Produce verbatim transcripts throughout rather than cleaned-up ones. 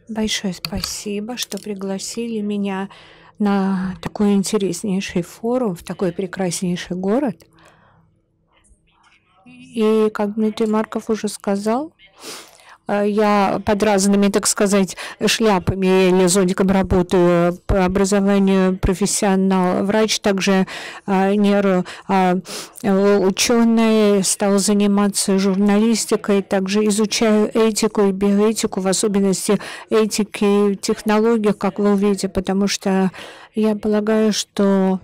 Большое спасибо, что пригласили меня на такой интереснейший форум, в такой прекраснейший город. И, как Дмитрий Марков уже сказал, я под разными, так сказать, шляпами или зонтиком работаю. По образованию профессионал, врач, также нейроученый, стал заниматься журналистикой, также изучаю этику и биоэтику, в особенности этики в технологиях, как вы увидите, потому что я полагаю, что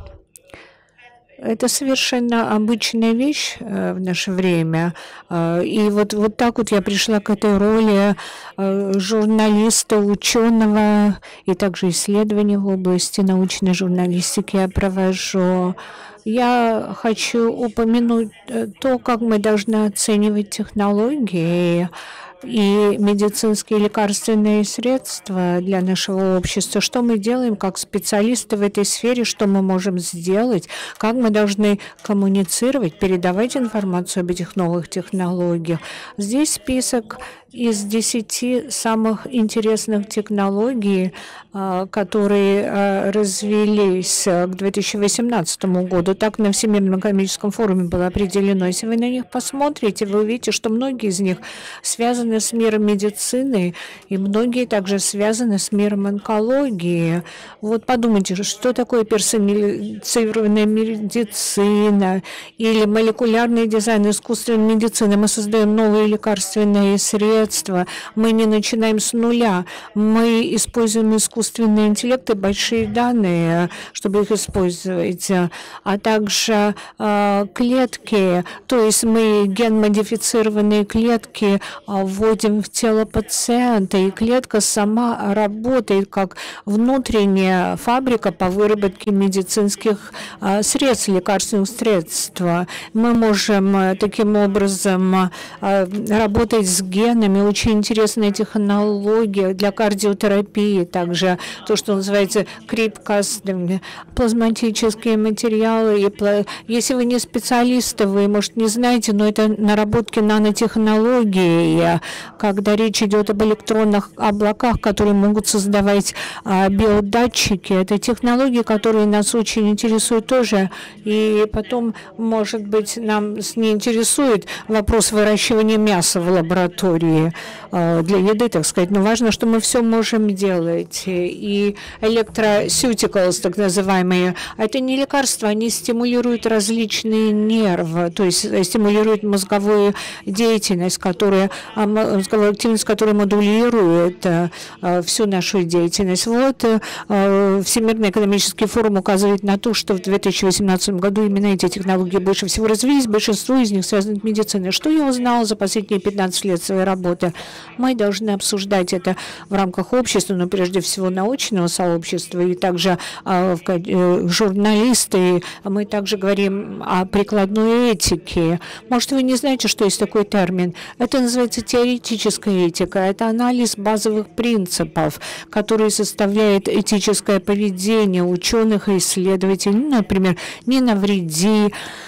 это совершенно обычная вещь в наше время. И вот, вот так вот я пришла к этой роли журналиста, ученого, и также исследований в области научной журналистики я провожу. Я хочу упомянуть то, как мы должны оценивать технологии и медицинские лекарственные средства для нашего общества. Что мы делаем как специалисты в этой сфере, что мы можем сделать, как мы должны коммуницировать, передавать информацию об этих новых технологиях. Здесь список из десяти самых интересных технологий, которые развились к две тысячи восемнадцатому году. Так на Всемирном экономическом форуме было определено. Если вы на них посмотрите, вы увидите, что многие из них связаны с миром медицины, и многие также связаны с миром онкологии. Вот подумайте, что такое персонализированная медицина или молекулярный дизайн искусственной медицины. Мы создаем новые лекарственные средства. Мы не начинаем с нуля. Мы используем искусственный интеллект и большие данные, чтобы их использовать, а также э, клетки, то есть мы ген-модифицированные клетки вводим в тело пациента, и клетка сама работает как внутренняя фабрика по выработке медицинских э, средств, лекарственных средств. Мы можем э, таким образом э, работать с генами. Очень интересная технология для кардиотерапии, также то, что называется крипкаст, плазматические материалы. И пла... Если вы не специалисты, вы, может, не знаете, но это наработки нанотехнологии, когда речь идет об электронных облаках, которые могут создавать а, биодатчики. Это технологии, которые нас очень интересуют тоже. И потом, может быть, нам не интересует вопрос выращивания мяса в лаборатории для еды, так сказать, но важно, что мы все можем делать. И электросютикалс, так называемые, это не лекарства, они стимулируют различные нервы, то есть стимулируют мозговую деятельность, которая, мозговую активность, которая модулирует всю нашу деятельность. Вот Всемирный экономический форум указывает на то, что в две тысячи восемнадцатом году именно эти технологии больше всего развились, большинство из них связаны с медициной. Что я узнала за последние пятнадцать лет своей работы? Мы должны обсуждать это в рамках общества, но прежде всего научного сообщества, и также э, э, журналисты. Мы также говорим о прикладной этике. Может, вы не знаете, что есть такой термин? Это называется теоретическая этика. Это анализ базовых принципов, которые составляют этическое поведение ученых и исследователей. Ну, например, не навреди,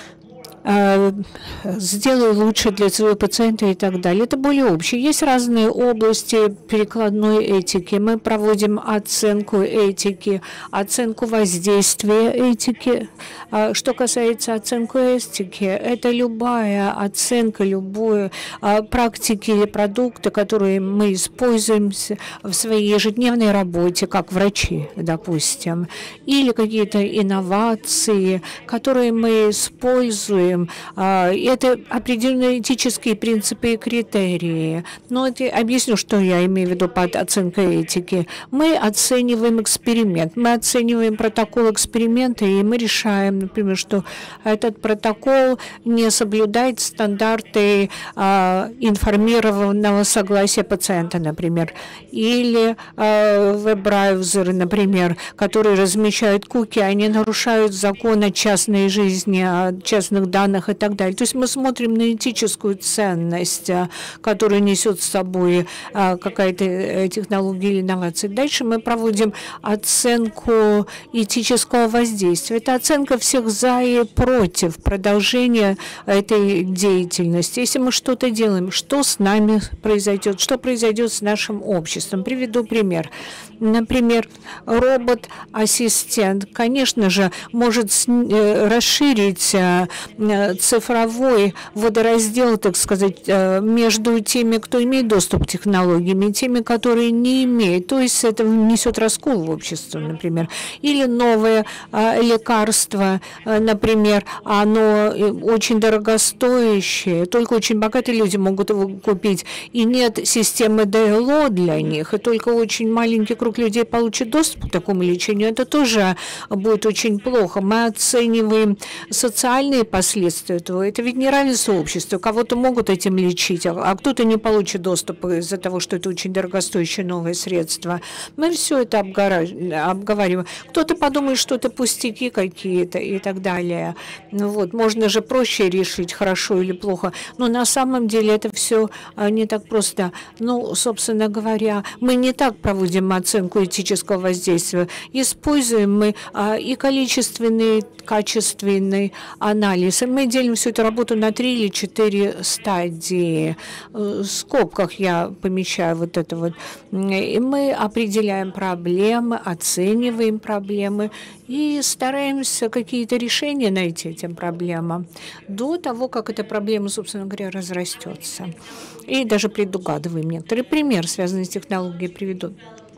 сделай лучше для своего пациента и так далее. Это более общее. Есть разные области перекладной этики. Мы проводим оценку этики, оценку воздействия этики. Что касается оценки этики, это любая оценка, любой практики или продукта, которые мы используем в своей ежедневной работе, как врачи, допустим, или какие-то инновации, которые мы используем. Это определенные этические принципы и критерии. Но это, объясню, что я имею в виду под оценкой этики. Мы оцениваем эксперимент, мы оцениваем протокол эксперимента, и мы решаем, например, что этот протокол не соблюдает стандарты а, информированного согласия пациента, например, или а, веб-браузеры, например, которые размещают куки, они нарушают закон о частной жизни, о частных данных странах и так далее. То есть мы смотрим на этическую ценность, которую несет с собой какая-то технология или инновация. Дальше мы проводим оценку этического воздействия. Это оценка всех за и против продолжения этой деятельности. Если мы что-то делаем, что с нами произойдет, что произойдет с нашим обществом. Приведу пример. Например, робот-ассистент, конечно же, может расширить цифровой водораздел, так сказать, между теми, кто имеет доступ к технологиям, и теми, которые не имеют. То есть это внесет раскол в общество, например. Или новое лекарство, например, оно очень дорогостоящее, только очень богатые люди могут его купить, и нет системы ДЛО для них, и только очень маленький круг людей получит доступ к такому лечению. Это тоже будет очень плохо. Мы оцениваем социальные последствия этого. Это ведь не равенство общества. Кого-то могут этим лечить, а кто-то не получит доступ из-за того, что это очень дорогостоящее новое средство. Мы все это обговариваем. Кто-то подумает, что это пустяки какие-то и так далее. Ну вот, можно же проще решить, хорошо или плохо. Но на самом деле это все не так просто. Ну, собственно говоря, мы не так проводим оценку этического воздействия. Используем мы и количественный, качественный анализ. И мы делим всю эту работу на три или четыре стадии. В скобках я помещаю вот это вот. И мы определяем проблемы, оцениваем проблемы и стараемся какие-то решения найти этим проблемам до того, как эта проблема, собственно говоря, разрастется. И даже предугадываем некоторые примеры, связанные с технологией, приведу.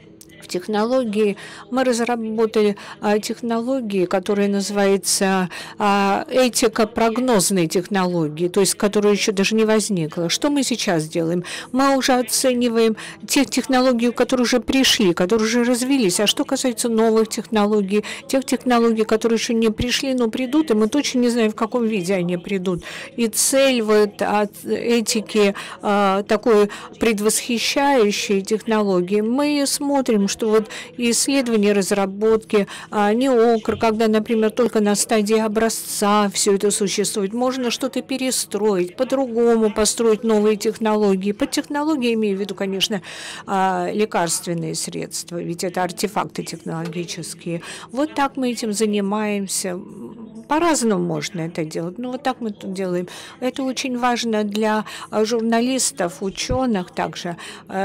В технологии мы разработали а, технологии, которые называются а, этика прогнозной технологии, то есть которая еще даже не возникла. Что мы сейчас делаем? Мы уже оцениваем те технологии, которые уже пришли, которые уже развились. А что касается новых технологий, тех технологий, которые еще не пришли, но придут, и мы точно не знаем, в каком виде они придут. И цель вот от этики а, такой предвосхищающей технологии, мы смотрим, что вот исследования, разработки, а не окр, когда, например, только на стадии образца все это существует, можно что-то перестроить, по-другому построить новые технологии. Под технологией имею в виду, конечно, лекарственные средства, ведь это артефакты технологические. Вот так мы этим занимаемся. По-разному можно это делать, но вот так мы тут делаем. Это очень важно для журналистов, ученых также.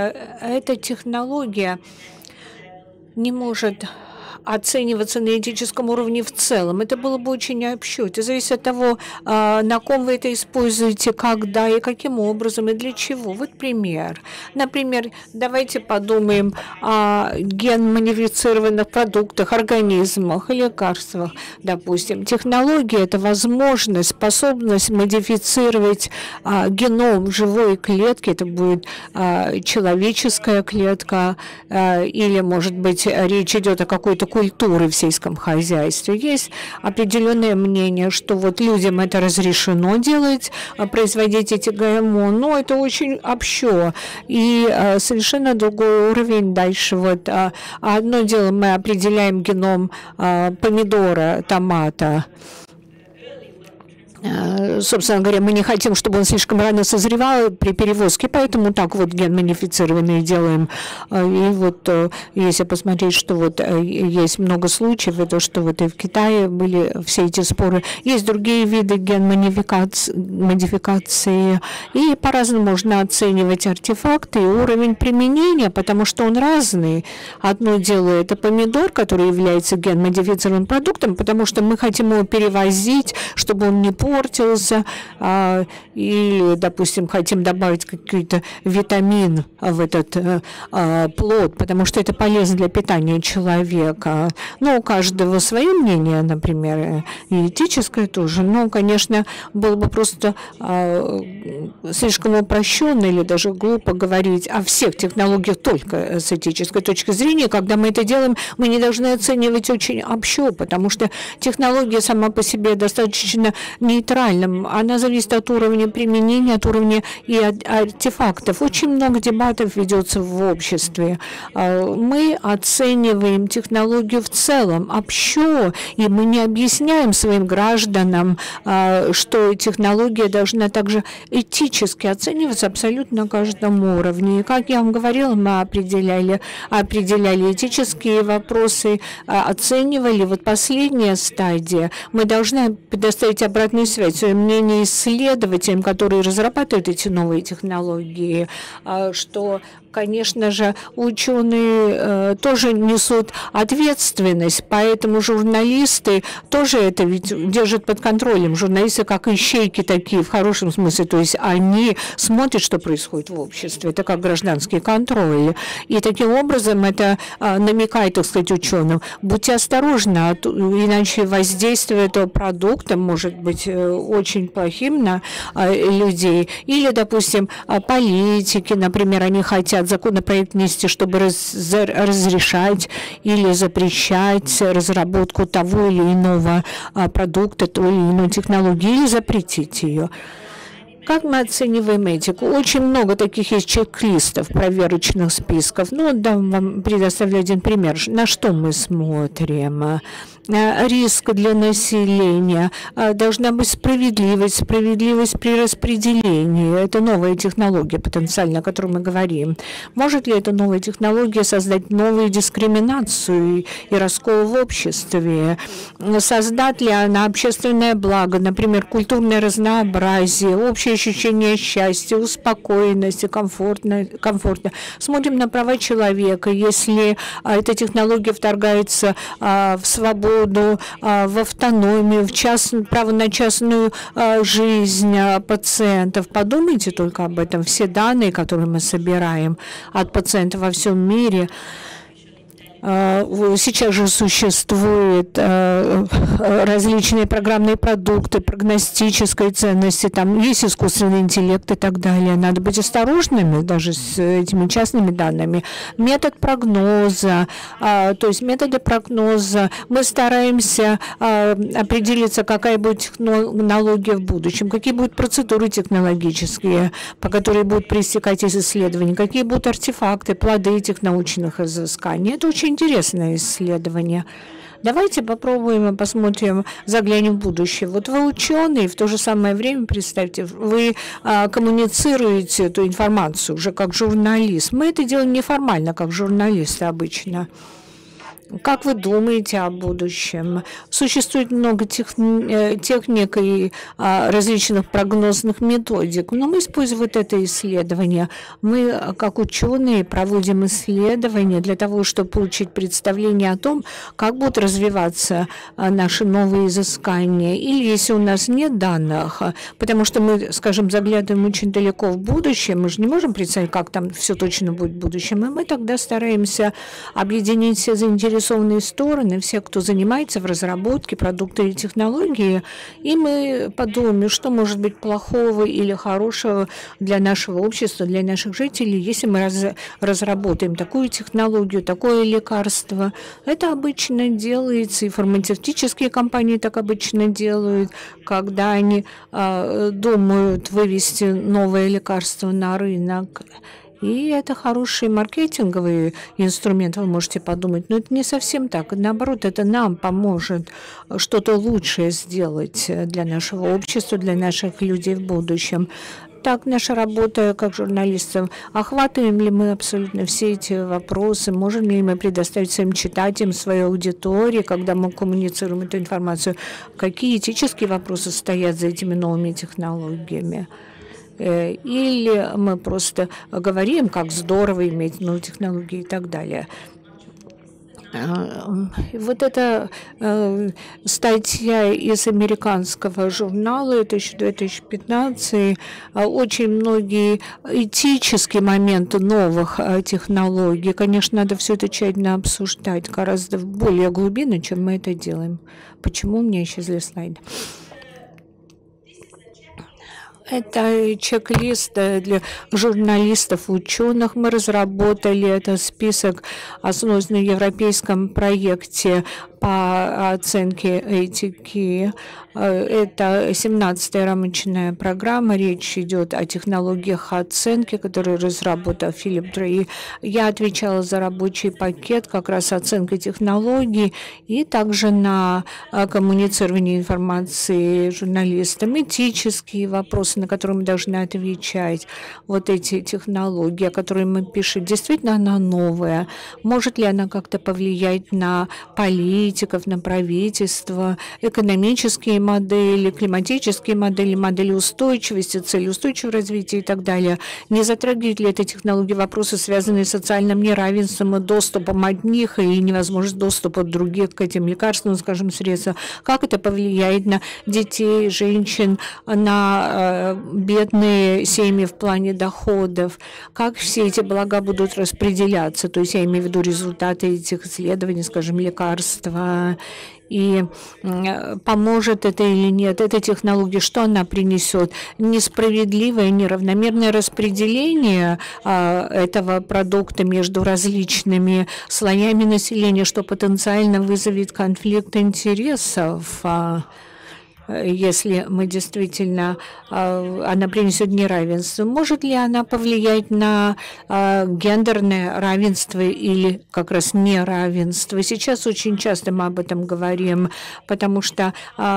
Эта технология не может оцениваться на этическом уровне в целом. Это было бы очень общо. Это зависит от того, на ком вы это используете, когда и каким образом, и для чего. Вот пример. Например, давайте подумаем о ген-модифицированных продуктах, организмах, лекарствах. Допустим, технология – это возможность, способность модифицировать а, геном живой клетки. Это будет а, человеческая клетка, а, или, может быть, речь идет о какой-то культуры в сельском хозяйстве. Есть определенное мнение, что вот людям это разрешено делать, производить эти ГМО, но это очень общо и а, совершенно другой уровень дальше. Вот а, одно дело, мы определяем геном а, помидора, томата. Собственно говоря, мы не хотим, чтобы он слишком рано созревал при перевозке, поэтому так вот ген-модифицированные делаем. И вот если посмотреть, что вот есть много случаев, это что вот и в Китае были все эти споры. Есть другие виды ген-модификации, и по-разному можно оценивать артефакты и уровень применения, потому что он разный. Одно дело это помидор, который является ген-модифицированным продуктом, потому что мы хотим его перевозить, чтобы он не портился, а, или, допустим, хотим добавить какой-то витамин в этот а, плод, потому что это полезно для питания человека. Ну, у каждого свое мнение, например, и этическое тоже. Но, конечно, было бы просто а, слишком упрощенно или даже глупо говорить о всех технологиях только с этической точки зрения. Когда мы это делаем, мы не должны оценивать очень общо, потому что технология сама по себе достаточно не нейтральным. Она зависит от уровня применения, от уровня и от артефактов. Очень много дебатов ведется в обществе. Мы оцениваем технологию в целом, общо, и мы не объясняем своим гражданам, что технология должна также этически оцениваться абсолютно на каждом уровне. И, как я вам говорила, мы определяли, определяли этические вопросы, оценивали. Вот последняя стадия. Мы должны предоставить обратную связь, свое мнение исследователям, которые разрабатывают эти новые технологии, что, конечно же, ученые э, тоже несут ответственность, поэтому журналисты тоже это ведь держат под контролем. Журналисты как ищейки такие, в хорошем смысле, то есть они смотрят, что происходит в обществе, это как гражданский контроль. И таким образом это э, намекает, так сказать, ученым, будьте осторожны, иначе воздействие этого продукта может быть э, очень плохим на э, людей. Или, допустим, политики, например, они хотят законопроект внести, чтобы раз, разрешать или запрещать разработку того или иного а, продукта, той или иной технологии, или запретить ее. Как мы оцениваем этику? Очень много таких есть чек-листов, проверочных списков. Ну, дам вам предоставлю один пример. На что мы смотрим? Риск для населения, должна быть справедливость, справедливость при распределении. Это новая технология потенциально, о которой мы говорим. Может ли эта новая технология создать новую дискриминацию и, и раскол в обществе? Создать ли она общественное благо, например, культурное разнообразие, общее ощущение счастья, успокоенности, комфортно, комфортно? Смотрим на права человека. Если эта технология вторгается в свободу, в автономию, в част... право на частную жизнь пациентов. Подумайте только об этом. Все данные, которые мы собираем от пациентов во всем мире, сейчас же существуют различные программные продукты, прогностической ценности, там есть искусственный интеллект и так далее. Надо быть осторожными даже с этими частными данными. Метод прогноза, то есть методы прогноза, мы стараемся определиться, какая будет технология в будущем, какие будут процедуры технологические, по которым будут проистекать из исследований, какие будут артефакты, плоды этих научных изысканий. Это очень интересное исследование. Давайте попробуем и посмотрим, заглянем в будущее. Вот вы ученый, в то же самое время, представьте, вы а, коммуницируете эту информацию уже как журналист. Мы это делаем неформально, как журналисты обычно. Как вы думаете о будущем? Существует много тех, техник и а, различных прогнозных методик, но мы используем вот это исследование. Мы, как ученые, проводим исследования для того, чтобы получить представление о том, как будут развиваться а, наши новые изыскания. Или если у нас нет данных, потому что мы, скажем, заглядываем очень далеко в будущее, мы же не можем представить, как там все точно будет в будущем, и мы тогда стараемся объединить все заинтересованные стороны, все, кто занимается в разработке продукта или технологии, и мы подумаем, что может быть плохого или хорошего для нашего общества, для наших жителей, если мы раз, разработаем такую технологию, такое лекарство. Это обычно делается, и фармацевтические компании так обычно делают, когда они э, думают вывести новое лекарство на рынок. И это хороший маркетинговый инструмент, вы можете подумать, но это не совсем так. Наоборот, это нам поможет что-то лучшее сделать для нашего общества, для наших людей в будущем. Так, наша работа как журналистов, охватываем ли мы абсолютно все эти вопросы, можем ли мы предоставить своим читателям, своей аудитории, когда мы коммуницируем эту информацию, какие этические вопросы стоят за этими новыми технологиями. Или мы просто говорим, как здорово иметь новые технологии и так далее. Вот эта э, статья из американского журнала две тысячи пятнадцатый, очень многие этические моменты новых э, технологий. Конечно, надо все это тщательно обсуждать, гораздо более глубинно, чем мы это делаем. Почему у меня исчезли слайды? Это чек-лист для журналистов, ученых. Мы разработали этот список, основанный на европейском проекте по оценке этики. Это семнадцатая рамочная программа. Речь идет о технологиях оценки, которые разработал Филипп Дрей. Я отвечала за рабочий пакет, как раз оценка технологий, и также на коммуницирование информации журналистам, этические вопросы, на которые мы должны отвечать. Вот эти технологии, о которых мы пишем, действительно она новая. Может ли она как-то повлиять на политиков, на правительство, экономические модели, климатические модели, модели устойчивости, цели устойчивого развития и так далее? Не затрагивает ли эта технология вопросы, связанные с социальным неравенством и доступом одних и невозможность доступа других к этим лекарственным, скажем, средствам? Как это повлияет на детей, женщин, на э, бедные семьи в плане доходов? Как все эти блага будут распределяться? То есть я имею в виду результаты этих исследований, скажем, лекарства. И поможет это или нет, эта технология, что она принесет? Несправедливое, неравномерное распределение а, этого продукта между различными слоями населения, что потенциально вызовет конфликт интересов. А, если мы действительно, она принесет неравенство. Может ли она повлиять на гендерное равенство или как раз неравенство? Сейчас очень часто мы об этом говорим, потому что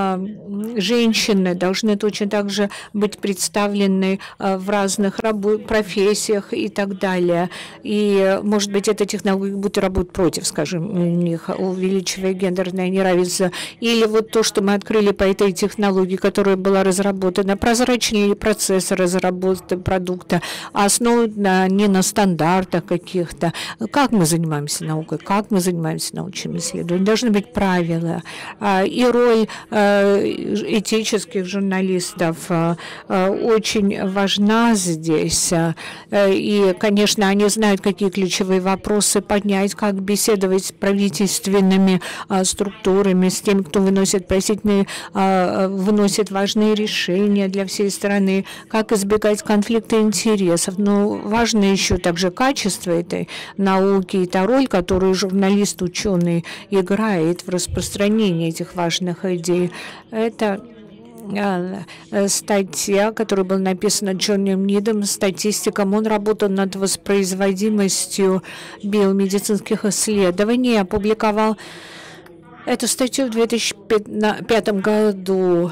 женщины должны точно так же быть представлены в разных профессиях и так далее. И, может быть, эта технология будет работать против, скажем, них, увеличивая гендерное неравенство. Или вот то, что мы открыли по этой технологии, которая была разработана, прозрачный процесс разработки продукта, основана не на стандартах каких-то. Как мы занимаемся наукой, как мы занимаемся научными исследованиями. Должны быть правила. И роль этических журналистов очень важна здесь. И, конечно, они знают, какие ключевые вопросы поднять, как беседовать с правительственными структурами, с теми, кто выносит просительные выносит важные решения для всей страны, как избегать конфликта интересов. Но важно еще также качество этой науки и та роль, которую журналист, ученый играет в распространении этих важных идей. Это статья, которая была написана Джоном Нидом, статистиком. Он работал над воспроизводимостью биомедицинских исследований, опубликовал эту статью в две тысячи пятом году.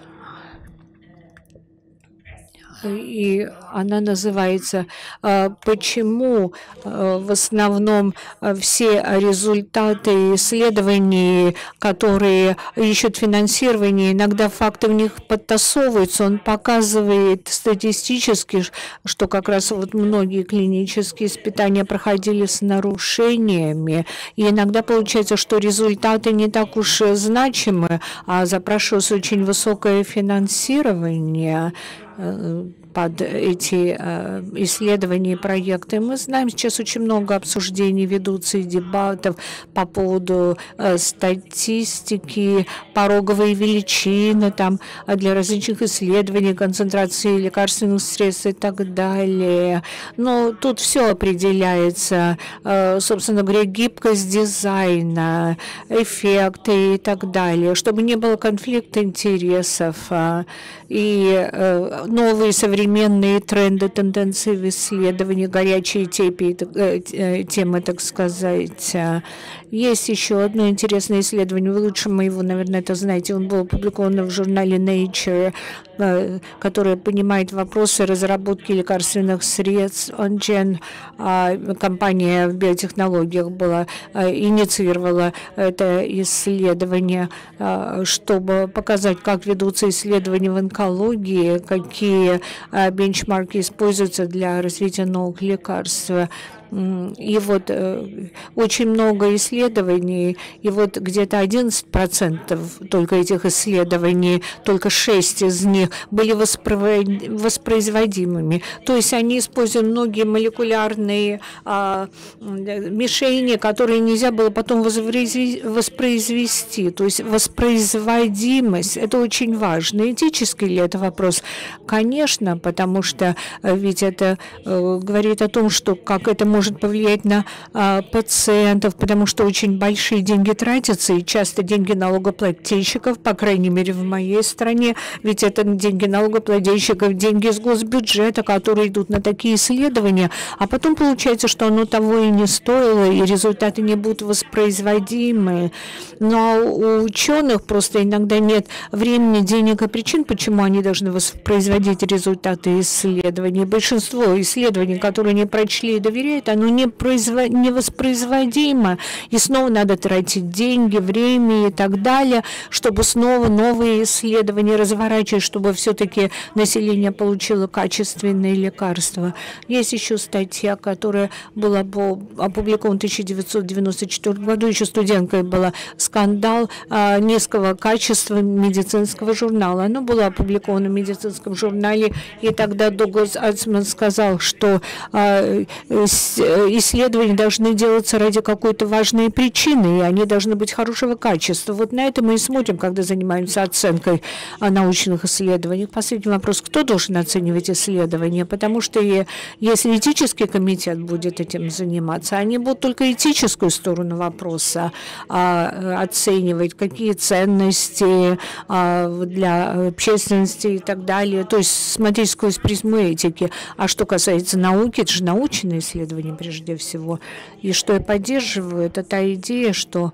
И она называется «Почему в основном все результаты исследований, которые ищут финансирование, иногда факты в них подтасовываются». Он показывает статистически, что как раз вот многие клинические испытания проходили с нарушениями. И иногда получается, что результаты не так уж значимы, а запрашивалось очень высокое финансирование под эти э, исследования и проекты. Мы знаем, сейчас очень много обсуждений ведутся и дебатов по поводу э, статистики, пороговые величины там, для различных исследований, концентрации лекарственных средств и так далее. Но тут все определяется, э, собственно говоря, гибкость дизайна, эффекты и так далее, чтобы не было конфликта интересов. Э, и э, новые современные тренды, тенденции в исследовании, горячие тепи, э, темы, так сказать. Есть еще одно интересное исследование, вы лучше моего, наверное, это знаете, он был опубликован в журнале Nature, э, который понимает вопросы разработки лекарственных средств. Ongen, э, компания в биотехнологиях была, э, инициировала это исследование, э, чтобы показать, как ведутся исследования в онкологии, какие э, бенчмарки используются для развития новых лекарств. И вот очень много исследований, и вот где-то одиннадцать процентов только этих исследований, только шесть из них были воспроизводимыми. То есть они используют многие молекулярные а, мишени, которые нельзя было потом воспроизвести. То есть воспроизводимость – это очень важно. Этический ли это вопрос? Конечно, потому что ведь это э, говорит о том, что как это может повлиять на э, пациентов, потому что очень большие деньги тратятся, и часто деньги налогоплательщиков, по крайней мере в моей стране, ведь это деньги налогоплательщиков, деньги из госбюджета, которые идут на такие исследования, а потом получается, что оно того и не стоило, и результаты не будут воспроизводимы. Но у ученых просто иногда нет времени, денег и причин, почему они должны воспроизводить результаты исследований. Большинство исследований, которые не прочли и доверяют, оно не, производ... не воспроизводимо. И снова надо тратить деньги, время и так далее, чтобы снова новые исследования разворачивать, чтобы все-таки население получило качественные лекарства. Есть еще статья, которая была опубликована в тысяча девятьсот девяносто четвёртом году, еще студенткой была, скандал а, низкого качества медицинского журнала. Оно было опубликовано в медицинском журнале, и тогда Дуглас Альцман сказал, что а, исследования должны делаться ради какой-то важной причины, и они должны быть хорошего качества. Вот на это мы и смотрим, когда занимаемся оценкой научных исследований. Последний вопрос: кто должен оценивать исследования? Потому что и, если этический комитет будет этим заниматься, они будут только этическую сторону вопроса а, оценивать, какие ценности а, для общественности и так далее. То есть смотреть сквозь призму этики. А что касается науки, это же научные исследования прежде всего. И что я поддерживаю, это та идея, что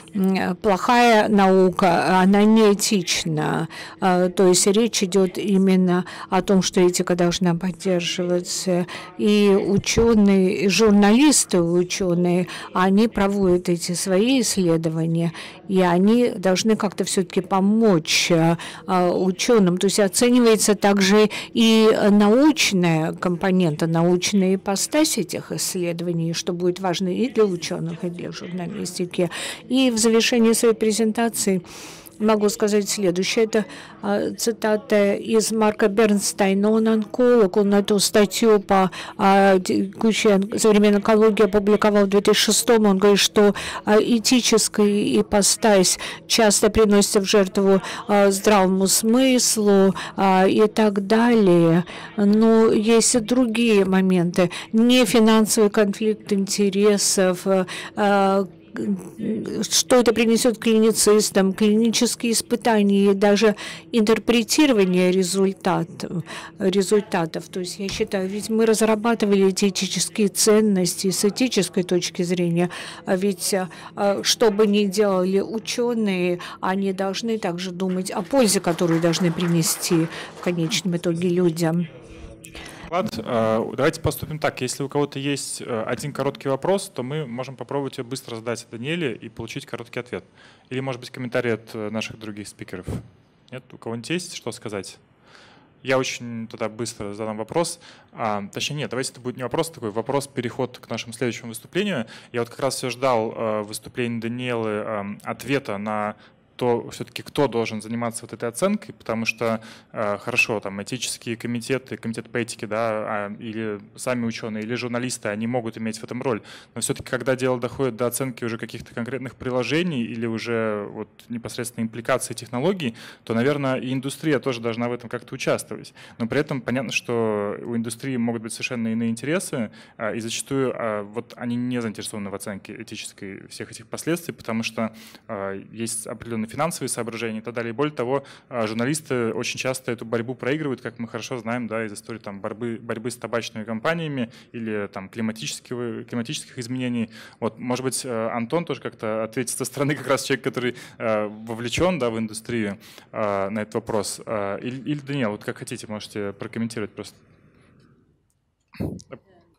плохая наука, она не этична. То есть речь идет именно о том, что этика должна поддерживаться. И ученые, и журналисты, ученые, они проводят эти свои исследования, и они должны как-то все-таки помочь ученым. То есть оценивается также и научная компонента, научная ипостась этих исследований, что будет важно и для ученых, и для журналистики. И в завершении своей презентации могу сказать следующее. Это а, цитата из Марка Бернстейна. Он онколог, он эту статью по а, текущей современной онкологии опубликовал в две тысячи шестом. Он говорит, что а, этическая ипостась часто приносится в жертву а, здравому смыслу а, и так далее. Но есть и другие моменты. Не финансовый конфликт интересов, а, что это принесет клиницистам, клинические испытания и даже интерпретирование результатов, результатов. То есть я считаю, ведь мы разрабатывали эти этические ценности с этической точки зрения, а ведь что бы ни делали ученые, они должны также думать о пользе, которую должны принести в конечном итоге людям. Давайте поступим так. Если у кого-то есть один короткий вопрос, то мы можем попробовать его быстро задать Даниэле и получить короткий ответ. Или, может быть, комментарий от наших других спикеров. Нет? У кого-нибудь есть что сказать? Я очень тогда быстро задам вопрос. А, точнее, нет, давайте это будет не вопрос, такой вопрос, переход к нашему следующему выступлению. Я вот как раз все ждал э, выступления Даниэлы, э, ответа на то все-таки кто должен заниматься вот этой оценкой, потому что э, хорошо, там этические комитеты, комитет по этике, да, а, или сами ученые, или журналисты, они могут иметь в этом роль, но все-таки когда дело доходит до оценки уже каких-то конкретных приложений или уже вот непосредственно импликации технологий, то, наверное, и индустрия тоже должна в этом как-то участвовать. Но при этом понятно, что у индустрии могут быть совершенно иные интересы, э, и зачастую э, вот они не заинтересованы в оценке этической всех этих последствий, потому что э, есть определенные финансовые соображения и так далее. И более того, журналисты очень часто эту борьбу проигрывают, как мы хорошо знаем, да, из истории там, борьбы, борьбы с табачными компаниями или там, климатических, климатических изменений. Вот, может быть, Антон тоже как-то ответит со стороны, как раз человек, который э, вовлечен, да, в индустрию, э, на этот вопрос. Э, или, или Даниэл, вот как хотите, можете прокомментировать просто.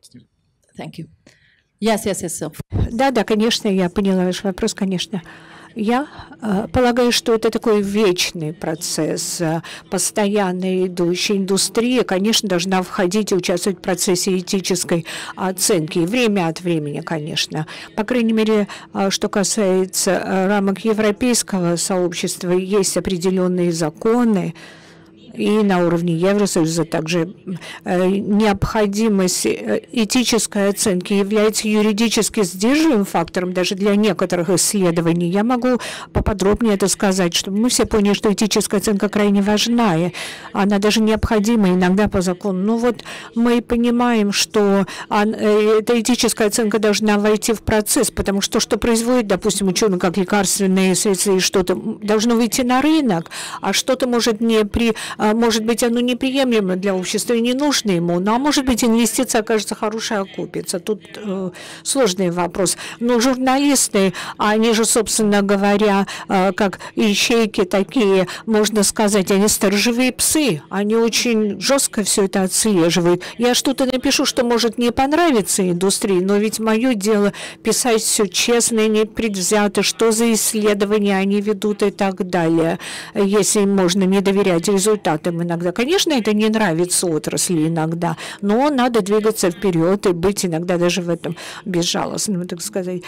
Thank you. Yes, yes, yes. Да, да, конечно, я поняла ваш вопрос, конечно. Я э, полагаю, что это такой вечный процесс, э, постоянно идущий. Индустрия, конечно, должна входить и участвовать в процессе этической оценки. И время от времени, конечно. По крайней мере, э, что касается э, рамок европейского сообщества, есть определенные законы, и на уровне Евросоюза также э, необходимость этической оценки является юридически сдерживаемым фактором даже для некоторых исследований. Я могу поподробнее это сказать, чтобы мы все поняли, что этическая оценка крайне важна, и она даже необходима иногда по закону. Но вот мы понимаем, что эта этическая оценка должна войти в процесс, потому что что производит, допустим, ученый, как лекарственные средства, и что-то должно выйти на рынок, а что-то может не при может быть, оно неприемлемо для общества и не нужно ему, ну, а может быть, инвестиция окажется хорошая, окупится. Тут э, сложный вопрос. Но журналисты, они же, собственно говоря, э, как ищейки такие, можно сказать, они сторожевые псы, они очень жестко все это отслеживают. Я что-то напишу, что может не понравиться индустрии, но ведь мое дело писать все честно и непредвзято, что за исследования они ведут и так далее, если им можно не доверять результатам. Иногда, конечно, это не нравится отрасли иногда, но надо двигаться вперед и быть иногда даже в этом безжалостным, так сказать.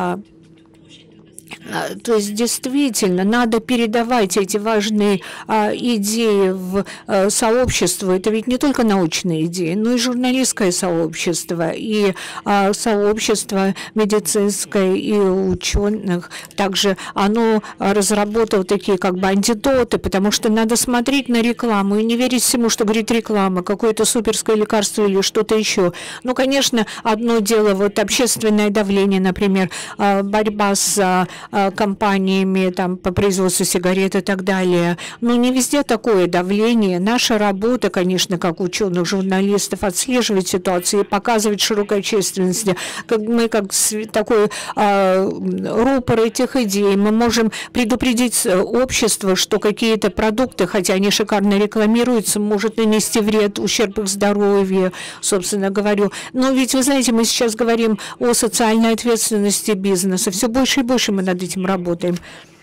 То есть действительно надо передавать эти важные а, идеи в а, сообщество. Это ведь не только научные идеи, но и журналистское сообщество, и а, сообщество медицинское, и ученых. Также оно разработало такие как бы антидоты, потому что надо смотреть на рекламу и не верить всему, что говорит реклама, какое-то суперское лекарство или что-то еще. Ну, конечно, одно дело, вот общественное давление, например, а, борьба с компаниями там, по производству сигарет и так далее. Но не везде такое давление. Наша работа, конечно, как ученых, журналистов, отслеживать ситуацию и показывать широкой общественности. Как мы, как такой а, рупор этих идей, мы можем предупредить общество, что какие-то продукты, хотя они шикарно рекламируются, может нанести вред, ущерб их здоровью, собственно говоря. Но ведь, вы знаете, мы сейчас говорим о социальной ответственности бизнеса. Все больше и больше мы над этим работаем.